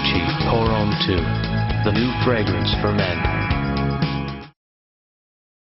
Gucci Pour Homme 2, the new fragrance for men.